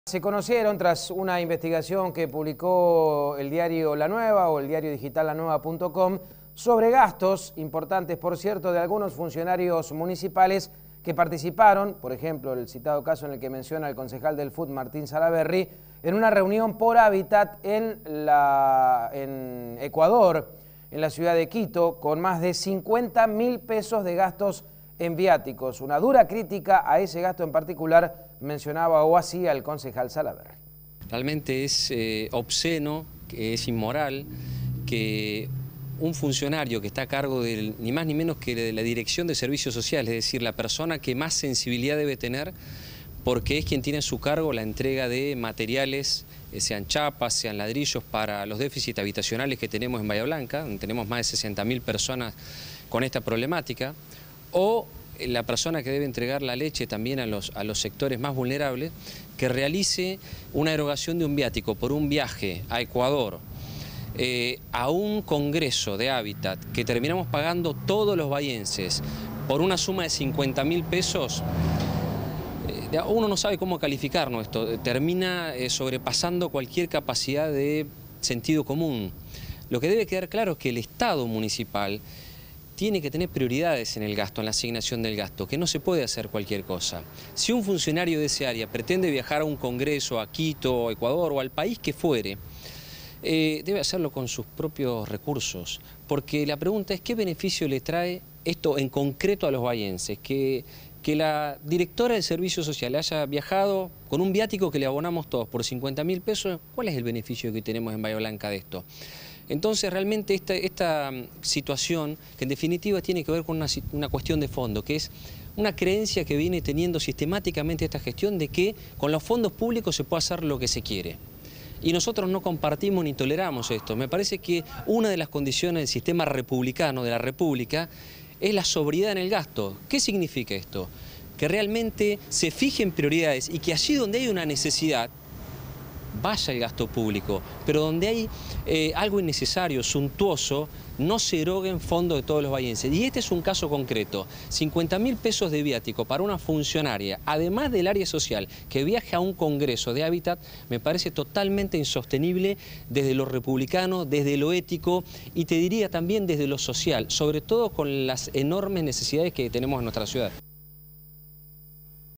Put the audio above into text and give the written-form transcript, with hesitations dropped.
Se conocieron tras una investigación que publicó el diario La Nueva o el diario digital lanueva.com sobre gastos importantes, por cierto, de algunos funcionarios municipales que participaron, por ejemplo, el citado caso en el que menciona el concejal del FUT, Martín Salaverry, en una reunión por hábitat en Ecuador, en la ciudad de Quito, con más de 50.000 pesos de gastos en viáticos. Una dura crítica a ese gasto en particular mencionaba o hacía el concejal Salaverry. Realmente es obsceno, es inmoral que un funcionario que está a cargo de ni más ni menos que de la Dirección de Servicios Sociales, es decir, la persona que más sensibilidad debe tener, porque es quien tiene a su cargo la entrega de materiales, sean chapas, sean ladrillos, para los déficits habitacionales que tenemos en Bahía Blanca, donde tenemos más de 60.000 personas con esta problemática, o la persona que debe entregar la leche también a los sectores más vulnerables, que realice una erogación de un viático por un viaje a Ecuador, a un congreso de hábitat que terminamos pagando todos los bahienses por una suma de 50.000 pesos, uno no sabe cómo calificarlo esto, termina sobrepasando cualquier capacidad de sentido común. Lo que debe quedar claro es que el Estado municipal tiene que tener prioridades en el gasto, en la asignación del gasto, que no se puede hacer cualquier cosa. Si un funcionario de ese área pretende viajar a un congreso, a Quito, a Ecuador o al país que fuere, debe hacerlo con sus propios recursos, porque la pregunta es ¿qué beneficio le trae esto en concreto a los bahienses? Que la directora del Servicio Social haya viajado con un viático que le abonamos todos por 50.000 pesos, ¿cuál es el beneficio que tenemos en Bahía Blanca de esto? Entonces realmente esta situación, que en definitiva tiene que ver con una cuestión de fondo, que es una creencia que viene teniendo sistemáticamente esta gestión de que con los fondos públicos se puede hacer lo que se quiere. Y nosotros no compartimos ni toleramos esto. Me parece que una de las condiciones del sistema republicano, de la República, es la sobriedad en el gasto. ¿Qué significa esto? Que realmente se fijen prioridades y que allí donde hay una necesidad, vaya el gasto público, pero donde hay algo innecesario, suntuoso, no se eroguen fondos de todos los bahienses. Y este es un caso concreto, 50.000 pesos de viático para una funcionaria, además del área social, que viaje a un congreso de hábitat, me parece totalmente insostenible desde lo republicano, desde lo ético y te diría también desde lo social, sobre todo con las enormes necesidades que tenemos en nuestra ciudad.